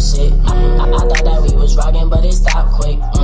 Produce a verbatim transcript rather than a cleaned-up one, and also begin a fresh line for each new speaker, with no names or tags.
sick. Mm, I, I thought that we was rocking, but it stopped quick. Mm.